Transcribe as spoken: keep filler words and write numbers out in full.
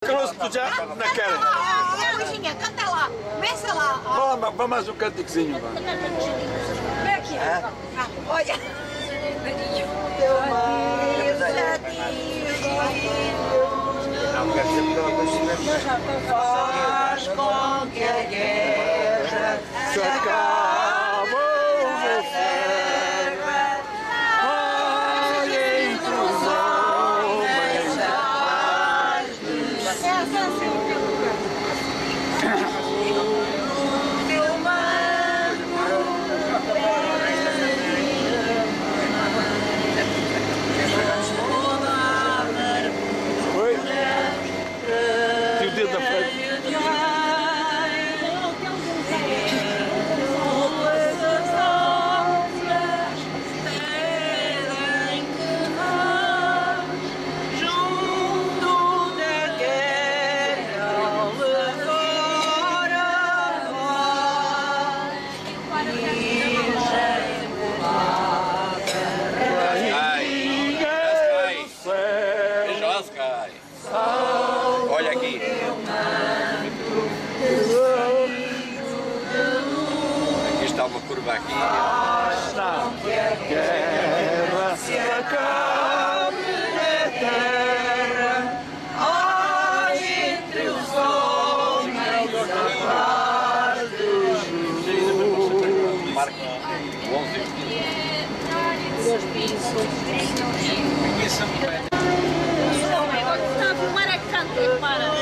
Crosto já na cara. É, Luizinha, canta lá. Começa lá. Vamos, vamos mais um cantiquezinho. Vem aqui. Olha. Teu marido, faz com que a guerra se acabe. Olha aqui. Aqui está uma curva aqui. Está. Guerra se acabe na terra. Ai, entre os homens a paz de Jesus. Marco onze. Está a filmar a canto, para.